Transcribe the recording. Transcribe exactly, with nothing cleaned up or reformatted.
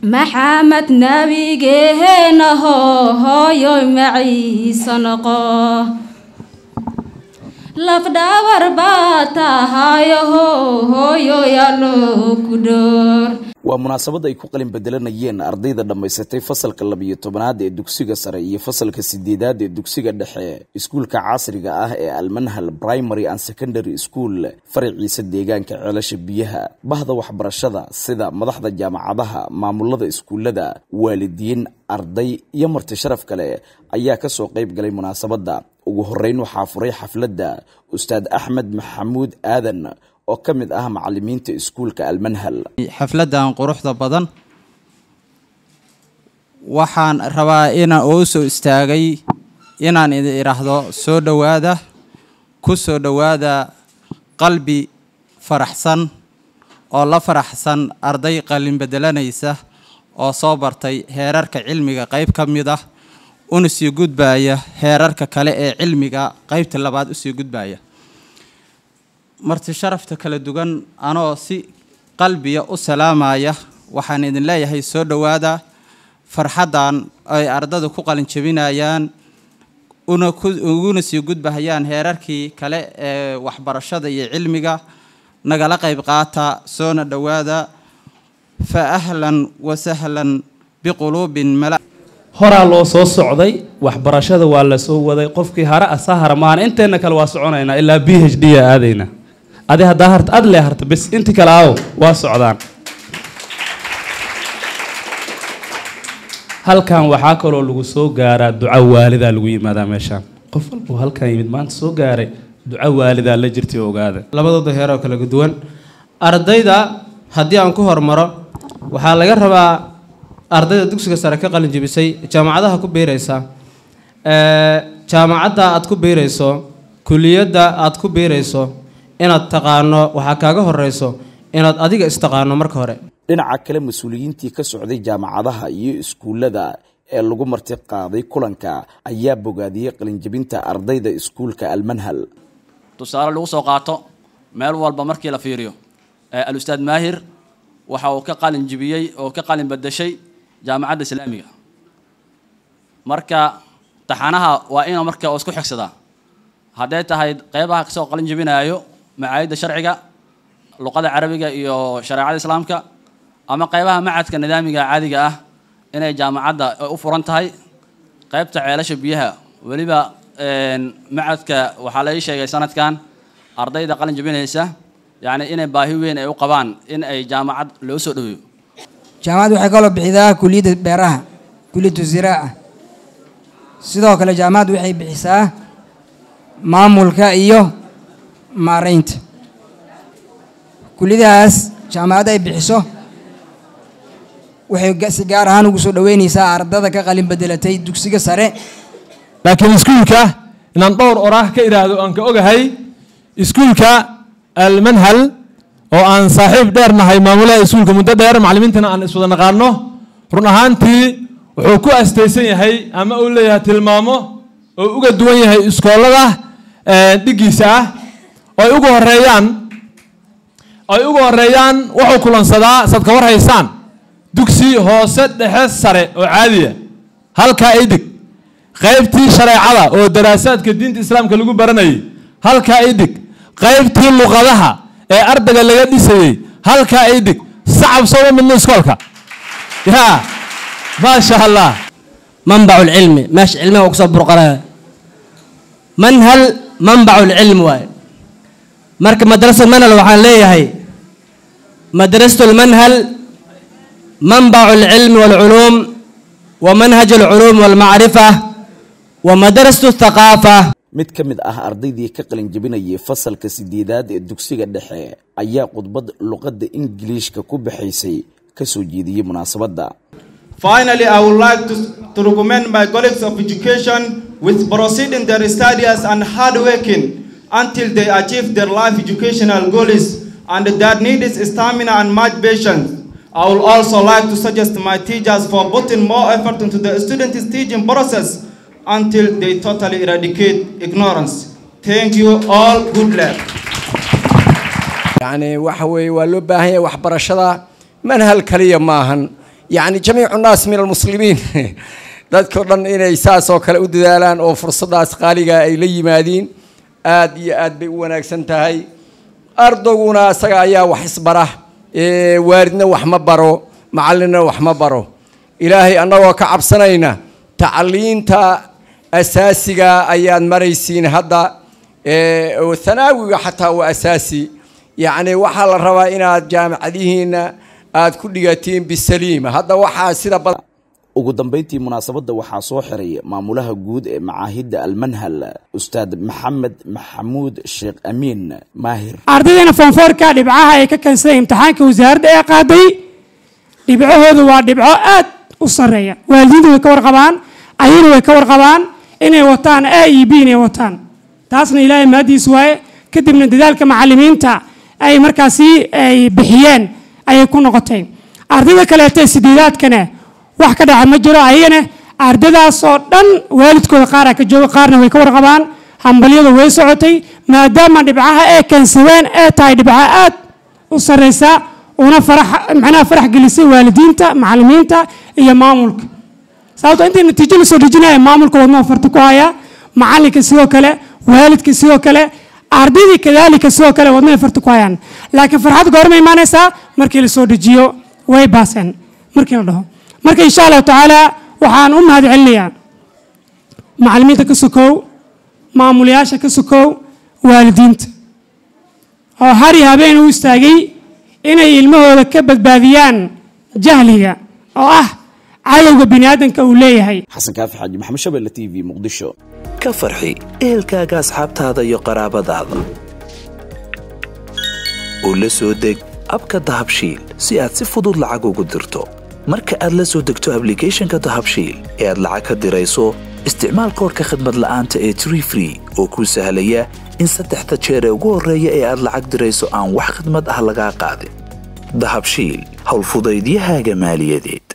محمد نبي جهنا هو يوم عيسى نقاه لفدا ورباتا هاي هو هو يالو كدور waa munaasabad ay ku qalin bedelanayeen ardayda dhameysatay fasalka laba iyo tobnaad ee dugsiga sare iyo fasalka sideedaad ee dugsiga dhexe iskuulka casriga ah ee Al-Manhal Primary and Secondary School fariiciisa deegaanka ceelasha biyaha bahda waxbarashada sida madaxda jaamacadaha maamulada iskuulada waalidiin arday iyo marti sharaf kale ayaa ka soo qayb galay munaasabada ugu horeyn waxa furay xafladda Ustaad Axmed Maxamuud Aadan oo kamid ah macallimiinta iskuulka Al-Manhal xafladan quruxda badan waxaan rabaa inaan oo soo istaagay inaan idin iraahdo soo dhawaada ku soo dhawaada qalbi faraxsan oo la faraxsan arday qalin bedelanaysa oo soo bartay heerarka cilmiga qayb kamid ah una sii gudbaya heerarka kale ee cilmiga qaybta labaad u sii gudbaya marti sharafta kala duwan anoo si qalbiga u salaamaya waxaan idin leeyahay soo dhawaada farxadan ay ardada ku qalin jabinayaan una una sii gudbahayaan heerarkii kale ee waxbarashada iyo cilmiga nagala qayb qaata soo dhawaada fa ahlan wa sahlan biqulubin mala hora loo soo socday waxbarashada waa la soo waday qofkii hara asahar maan inteena kale waa soconayna ilaa B H D aadayna adi hadda hart ad le harta bas intii kale aaw waa socdaan halkan waxa kale oo lagu soo gaaraa duco waalida lagu yimaada meeshan qof walba halkan yimid maanta soo gaaray duco waalida la jirtay ogaada labadooda heer oo kala duwan ardayda hadii aan ku hormaro waxa laga rabaa ardayda dugsiga sare ka qalin jabisay jaamacadaha ku beeraysa ee jaamacada aad ku beerayso kulliyada aad ku beerayso inaad taqaano waxa kaaga horeyso inaad adiga istaqaano marka hore dhinaca kale mas'uuliyiintii ka socday jaamacadaha iyo iskuulada ee lagu marti qaaday kulanka ayaa bogaadiyay qalin jabinta ardayda iskuulka Al-Manhal tusaale lagu soo qaato meel walba markii la fiiriyo al ustaad Maahir waxa uu ka qalin jabiyay oo ka qalin badashay jaamacadda islaamiga marka taxanaha waa in marka oo isku xigsadaa haday tahay qaybaha ka soo qalin jabinayo معايد الشرعية اللغة العربية iyo شريعة الإسلام كا أما قيبها معاد كنظامي عادي كا إن الجامعة u furan tahay qaybta ceelasha biyaha waliba معاد ka waxa la sheegay sanadkan ardayda qalin jabinaysa yani inay baahi weyn ay u qabaan in ay jaamacad loo soo dhaweeyo jaamacad waxay kala bixisaa kulliyada beeraha kulliyada ziraaca sidoo kale jaamacad waxay bixisaa maamulka iyo maareynta kulliyadaas jaamacad ay bixiso waxay si gaar ahaan ugu soo dhaweynaysaa ardada ka qalin bedelatay dugsiga sare laakiin iskuulka inaan dhowr oraah ka iraado aan ka ogahay iskuulka Al-Manhal oo aan saaxiib dheer nahay maamulaha iskuulka muddo dheer macallimiintana aan iswada naqaano run ahaantii wuxuu ku astaysan yahay ama uu leeyahay tilmaamo oo uga duwan yahay iskoolada dhigiisa ah ay ugu horeeyaan ay ugu horeeyaan wuxuu kulansadaa sad ka war haysaan dugsi hoose dhexe sare oo caadi ah halka ay dig qaybtii shareecada oo daraasaadka diinta islaamka lagu baranayay halka ay dig qaybtii luqadaha ee ardayga laga dhisayay halka ay dig sacab soo min iskoolka ya ma sha Allah manba'u al-ilmi maash ilmiga ku soo burqanaa manhal manba'u al-ilm waay marka madrasada manhal waxaan leeyahay madrasatu al-manhal manba'u al-ilm wal-ulum wa manhaj al-ulum wal-ma'rifa wa madrasatu al-thaqafa mid kamid ah ardaydii ka qalin jabinayay fasalka sideedaad ee dugsiga dhexe ayaa khudbad luqadda Ingiriiska ku bixisay ka soo jeediyay munaasabada. Finally, I would like to, to recommend my colleagues of education with proceeding their studies and hard working until they achieve their life educational goals, and that needs stamina and much patience. I would also like to suggest my teachers for putting more effort into the students' teaching process until they totally eradicate ignorance. Thank you all. Good luck. يعني وحوي ولو باهي وحبرشدا منهل كلية ماهن يعني جميع الناس من المسلمين dadka dhan inay saas oo kale u dadaalaan oo fursadaas qaaliga ay la yimaadeen aad iyo aad bay u wanaagsan tahay ardaguna asaga ayaa wax isbara ee waaridna wax ma baro macallinna wax ma baro ilaahay annagoo ka cabsanayna tacliinta asaasiga ayaad maraysiin hadda ee oo thanaawiga xataa waa asaasi يعني waxa la rabaa inaad jaamacadihiina aad ku dhigatiin bisaliima hadda waxa sida badan ugu dambeyntii munaasabada waxaa soo xiray maamulaha guud ee macaahidda almanhal ustaad maxamed maxamuud sheekh amiin maahir ardaydeena foonfoorka dhibcaha ay ka kansaday imtixaanka wasaaradda ee qaaday dhibcahoodu waa dhibco aad u sareeya waalidiintu way ka warqabaan ayayna way ka warqabaan inay wataan A iyo B inay wataan taasna ilaahay maadiis waaye kadibna dadaalka macallimiinta ay markaasi ay bixiyeen ay ku noqotay ardayda kale ee sideedaadkana wax ka dhaca ma jiro ayagana ardaydaas oo dhan waalidkooda qaar ka jooga qaarna way ka warqabaan hambaliyadu way socotay maadaama dhibcaha ay kansadeen ee tahay dhibcaha aad u sareysa una farax macnaha farax gelisay waalidiinta macallimiinta iyo maamulka sababtoo inta natiijo la soo dejinayo maamulka wadno farta ku haya macallinka sidoo kale waalidka sidoo kale ardaydi kadaalika sidoo kale wadno farta ku hayaan laakiin farxad goorma imaanaysa markii la soo dejiyo way baaseen markii la dhaho marka insha Allah taala waxaan u mahad celinayaa macallimiinta ka sokow maamulayaasha ka sokow waalidiinta oo hari habeen u istaagay inay ilmahooda ka badbaadiyaan jahliga oo ah cadowga bini'aadanka uu leeyahay xasan kaafi xaaji maxamed shabelle T V muqdisho ka farxi ehelkaaga asxaabtaada iyo qaraabadaada oo la soo deg abka dahabshiil si aad si fudud lacag ugu dirto marka aad la soo degto applicationka dahabshiil ee aad lacag ka dirayso isticmaal koodka khidmad la'aanta ee Tree Free oo kuu sahlaya in saddexda jeer ee ugu horreeya ee aad lacag dirayso aan wax khidmad ah laga qaadin dahabshiil hawl fudaydiyahaaga maaliyadeed